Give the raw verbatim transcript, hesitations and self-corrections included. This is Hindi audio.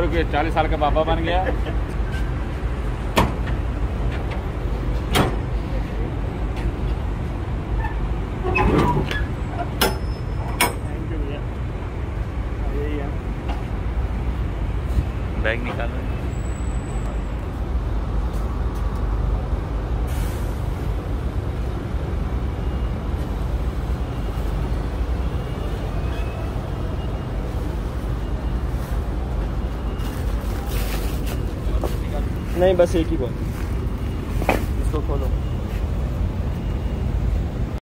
कि चालीस साल का पापा बन गया। बैग निकालो। नहीं बस एक ही बोल, इसको खोलो।